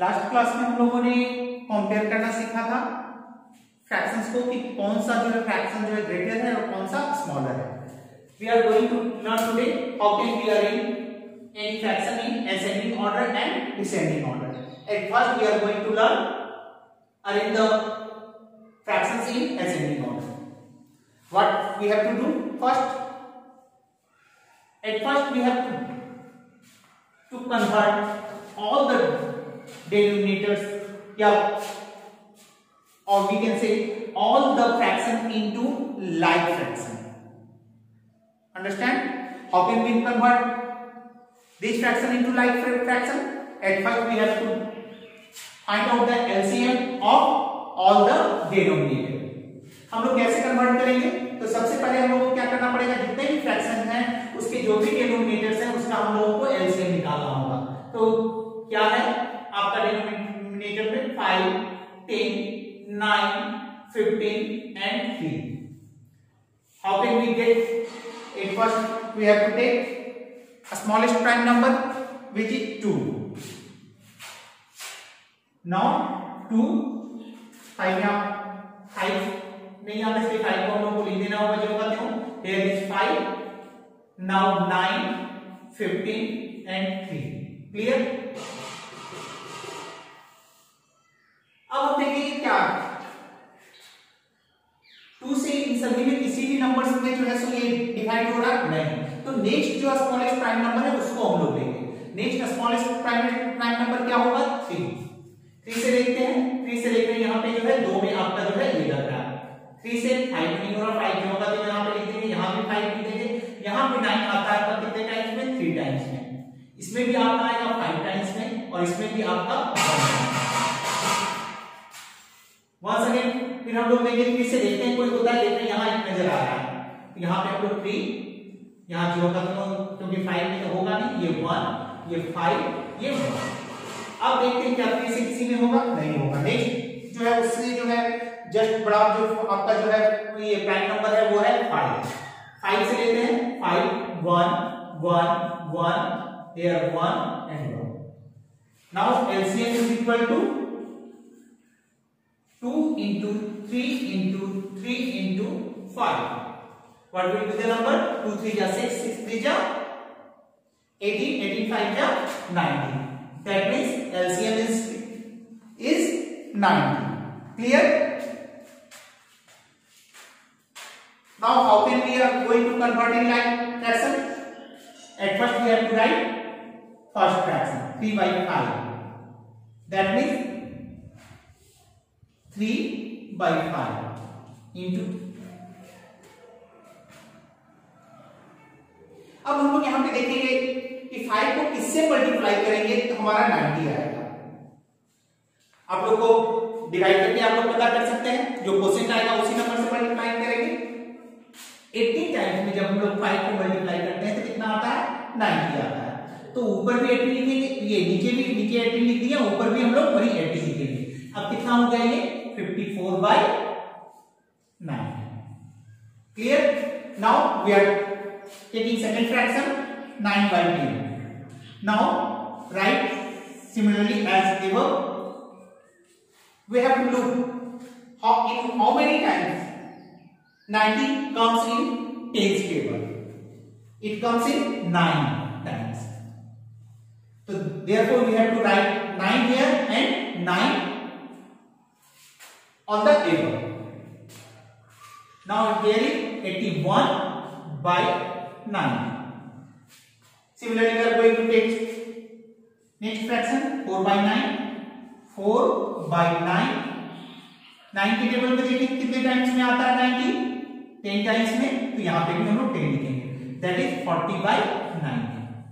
Last class में हम लोगों ने कंपेयर करना सीखा था फ्रैक्शंस को कि कौन सा जो है फ्रैक्शन जो है ग्रेटर है और कौन सा स्मॉलर है. We are going to learn today how can we arrange any fraction in ascending order and descending order. At first we are going to learn arrange the fractions in ascending order. What we have to do first? At first we have to convert all the denominators, or we can say all the fraction into like fraction. Understand? How can we convert this fraction into like fraction? At first we have to find out the LCM of all the denominator. हम लोग कैसे convert करेंगे? तो सबसे पहले हम लोगों को क्या करना पड़ेगा, जितने भी फ्रैक्शन हैं उसके जो भी डिनोमिनेटर्स हैं उसका हम लोगों को एलसीएम निकालना होगा. तो क्या है आपका डिनोमिनेटर में 5, 10, 9, 15 and 3. How can we get? At first we have to take a smallest prime number which is 2. Now 2 5 नहीं आता, इसलिए 5 को हम लोग को लिख देना होगा जो कहते हो. Here is 5. Now 9, 15 and 3. Clear? अब हम देखेंगे क्या 2 से इन सभी में किसी भी नंबर में जो है सो ये डिवाइड हो रहा है नहीं. तो नेक्स्ट जो स्मॉलेस्ट प्राइम नंबर है उसको हम लोग लेंगे. नेक्स्ट स्मॉलेस्ट प्राइम नंबर क्या होगा 3. 3 से देखते हैं. 3 से देखते हैं यहाँ पे जो है 2 में आपका जो है ये लग रहा है. 3 से 5 नहीं हो रहा, 5 होगा तो यहाँ पे लिख देंगे, यहाँ भी 5 लिख देंगे. यहाँ पे 9 आता है पर कितने टाइम्स में 3 टाइम्स में. इसमें भी आपका आएगा 5 टाइम्स में और इसमें भी आपका 1 अगेन. फिर हम लोग लेंगे 3 से देखते हैं कोई होता है, लेकिन यहाँ एक नजर आ रहा है. यहाँ पे हम लोग 3, यहाँ 0 का तो क्योंकि 5 में तो होगा नहीं, ये 1, ये 5, ये 1. अब देखते हैं क्या 3 से किसी में होगा, नहीं होगा. नेक्स्ट जो है उससे जो है जस्ट बड़ा जो आपका जो है ये प्राइम नंबर है वो है 5. 5 से लेते हैं 5, 1, 1, 1, there 1 and 1. Now LCM is equal to 2 into 3 into 3 into 5. What will be the number? 2 3 ja 6, 6 3 ja 18, 18 5 ja 90. That means LCM is 90. Clear? Now how can we are going to convert in like fraction? At first we have to write first fraction 3 by 5. That means 3 by 5 into. अब हम लोग यहां पे देखेंगे कि 5 को किससे multiply करेंगे तो हमारा 90 आएगा. आप लोग को डिवाइड करके आप लोग पता कर सकते हैं, जो क्वोशिएंट आएगा उसी नंबर से मल्टीप्लाई करेंगे. 80 टाइम्स में जब हम लोग 5 को मल्टीप्लाई करते हैं तो कितना आता है 90 आता है. तो ऊपर भी 80 लिखेंगे, ये नीचे 80 लिख दिया, ऊपर भी हम लोग वही 80 लिखेंगे. अब कितना हो गया ये 54 by 9. Clear? Now we are taking second fraction 9 by 10. Now write similarly as above. We have to look how many times 90 comes in tens table. It comes in 9 times. So therefore we have to write 9 here and 9 on the table. Now here is 81 by 9. Similarly we are going to take next fraction 4 by 9. 4 by 9. 9 के table में देखिए कितने times में आता है 90? 10 times में. तो यहाँ पे भी हम लोग 10 लिखेंगे. That is 40 by 9.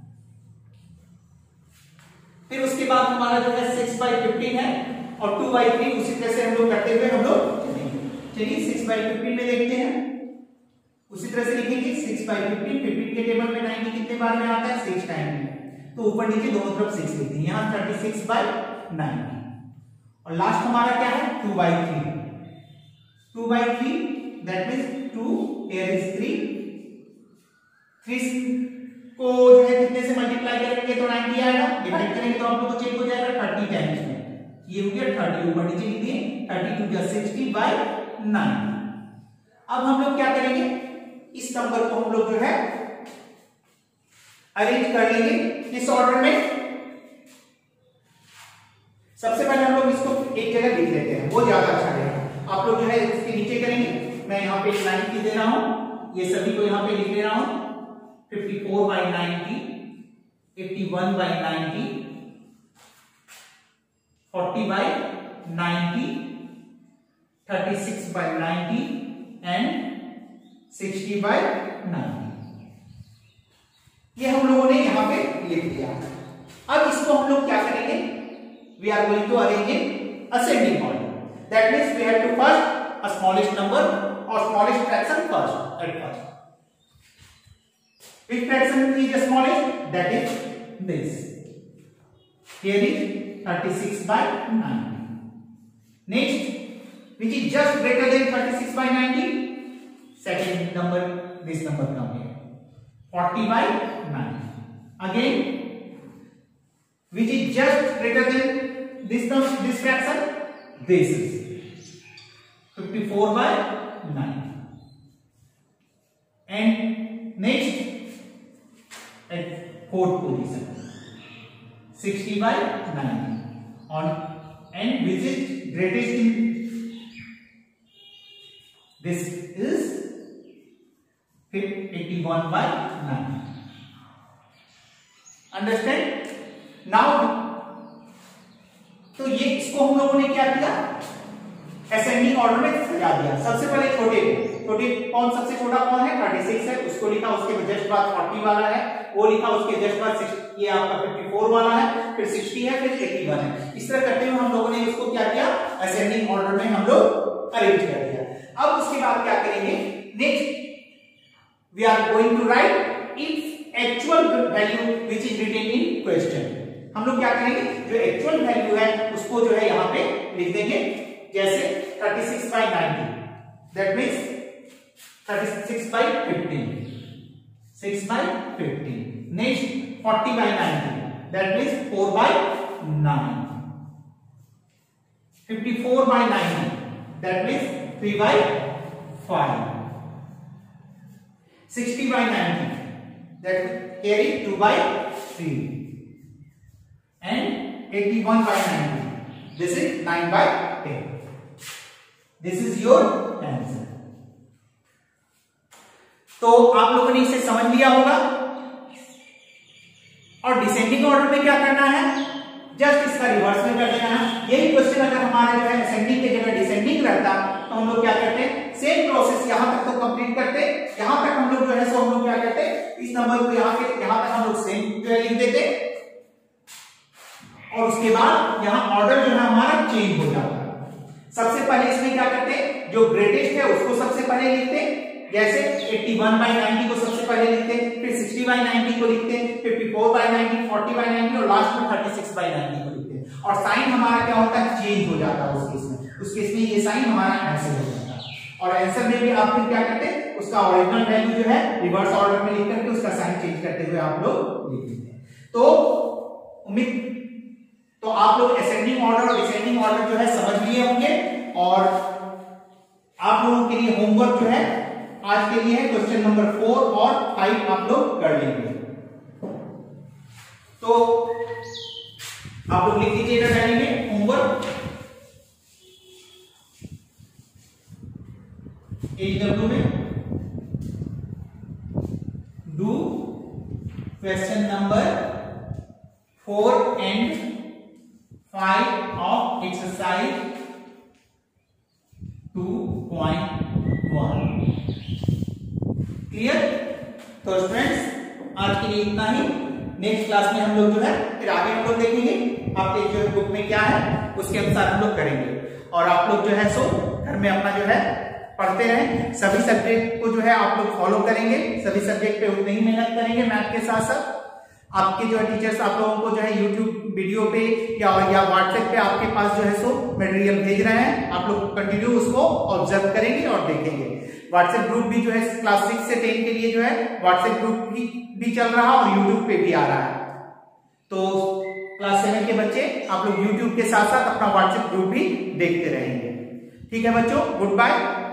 फिर उसके बाद हमारा जो है 6 by 15 है और 2 by 3 उसी तरह से हम लोग करते हुए हम लोग चलिए 6 by 15 में देखते हैं. उसी तरह से लिखेंगे 6 by 15. 15 के टेबल में 90 कितने बार में आता है 6 टाइम में. तो ऊपर नीचे दोनों तरफ 6 लिखते हैं. यहाँ 36 by 90. और लास्ट हमारा क्या है 2 by 3. 2 by 3 that means 2 here is 3. 3 को जो है कितने से मल्टीप्लाई करेंगे तो 90 आएगा. डिवाइड करेंगे तो आप लोग को चेक हो जाएगा 30 टाइम्स में. ये हो गया 30 ऊपर नीचे लिख दिए 32 या 60/9। अब हम लोग क्या करेंगे, इस नंबर को हम लोग जो है अरेंज कर लेंगे किस ऑर्डर में। सबसे पहले हम लोग इसको एक जगह लिख लेते हैं, वो ज्यादा अच्छा रहेगा। आप लोग जो है इसके नीचे करेंगे, मैं यहाँ पे 90 दे रहा हूं, ये सभी को यहाँ पे लिख ले रहा हूं। 54/90, 81/90, 40/90, 36/90 एंड 60/90। ये हम लोगों ने यहां पे लिख दिया। अब इसको हम लोग क्या करेंगे, we are going to arrange in ascending order. That means we have to first a smallest number और smallest fraction first at first. Which fraction is the smallest? That is this. Here is 36/90. Next, which is just greater than 36/90? Second number, this number come here. 40/90. Again, which is just greater than this fraction? This is 54/90. And next, at fourth position 60/90 on, and which is greatest in this is 81/90. Understand now? तो ये इसको हम लोगों ने क्या किया, ascending order में सजा दिया। सबसे पहले छोटे कौन, सबसे छोटा कौन है 36 है, उसको लिखा। उसके जस्ट बाद 40 वाला है वो लिखा, उसके जस्ट बाद ये आपका 54 वाला है, फिर 60 है, फिर 81 है। इस तरह करते हुए हम लोगों ने इसको क्या किया, असेंडिंग ऑर्डर में हम लोग अरेंज कर दिया। अब उसके बाद क्या करेंगे, next we are going to write if actual value which is written in question. हम लोग क्या करेंगे, जो एक्चुअल वैल्यू है उसको जो है यहाँ पे लिख देंगे, जैसे 36/90, that means 36/15, 6/15। Next 40/90, that means 4/9। 54/90, that means 3/5। 60/90, that here is 2/3, and 81/90, this is 9/10. This is your answer. तो आप लोगों ने इसे समझ लिया होगा। और डिसेंडिंग ऑर्डर में क्या करना है, जस्ट इसका रिवर्स में कर देना है। यही क्वेश्चन अगर हमारा जो है असेंडिंग की जगह डिसेंडिंग रहता तो हम लोग क्या करते हैं, सेम प्रोसेस यहां तक तो कंप्लीट करते, यहां तक हम लोग जो है सो हम लोग क्या करते, इस नंबर को यहां तक हम लोग सेम जो है लिख देते, और उसके बाद यहां ऑर्डर जो है हमारा चेंज हो जाता। सबसे पहले इसमें क्या करते, जो ग्रेटेस्ट है उसको सबसे पहले लिखते, जैसे 81/90 को सबसे पहले लिखते, फिर 60/90 को लिखते, 54/90, 40/90 और लास्ट में 36/90 को लिखते। और साइन हमारा क्या होता है, चेंज हो जाता है उस केस में। उस केस में ये साइन हमारा आंसर हो जाता है। और आंसर में भी आप फिर क्या करते, उसका ओरिजिनल वैल्यू जो है रिवर्स ऑर्डर में लिख करके उसका साइन चेंज करते हुए आप लोग लिख देते हैं। तो उम्मीद तो आप लोग असेंडिंग ऑर्डर और डिसेंडिंग ऑर्डर जो है समझ लिए होंगे। और आप लोगों के लिए होमवर्क जो है आज के लिए है क्वेश्चन नंबर 4 और 5 आप लोग कर लेंगे। तो आप लोग लिख लीजिएगा डायरी में होमवर्क। AW में do question number 4 and 5 of exercise 2.1। Clear? तो स्टूडेंट्स आज के लिए इतना ही। नेक्स्ट क्लास में हम लोग जो है फिर आगे हम लोग देखेंगे आपके जो बुक में क्या है उसके अनुसार हम लोग करेंगे। और आप लोग जो है सो घर में अपना जो है पढ़ते रहें। सभी सब्जेक्ट को जो है आप लोग फॉलो करेंगे, सभी सब्जेक्ट पे उतनी ही मेहनत करेंगे मैथ के साथ साथ। आपके जो है टीचर्स आप लोगों को जो है यूट्यूब वीडियो पे या व्हाट्सएप पे आपके पास जो है सो मटेरियल भेज रहे हैं, आप लोग कंटिन्यू उसको ऑब्जर्व करेंगे और देखेंगे। व्हाट्सएप ग्रुप भी जो है क्लास 6 से 10 के लिए जो है व्हाट्सएप ग्रुप भी चल रहा है और यूट्यूब पे भी आ रहा है। तो क्लास 7 के बच्चे आप लोग यूट्यूब के साथ साथ अपना व्हाट्सएप ग्रुप भी देखते रहेंगे। ठीक है बच्चों, गुड बाय।